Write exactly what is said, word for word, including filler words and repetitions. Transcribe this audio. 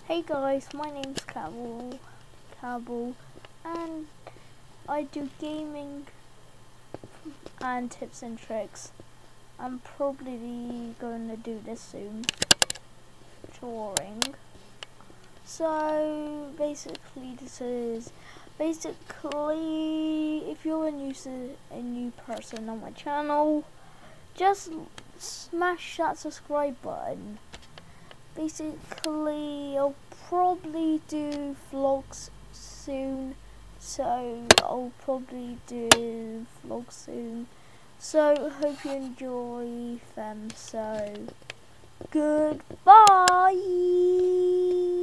Hey guys, my name's Kable, Kable, and I do gaming and tips and tricks. I'm probably going to do this soon, drawing. So basically, this is basically if you're a new a new person on my channel, just smash that subscribe button. Basically, I'll probably do vlogs soon, so I'll probably do vlogs soon. So hope you enjoy them. So goodbye.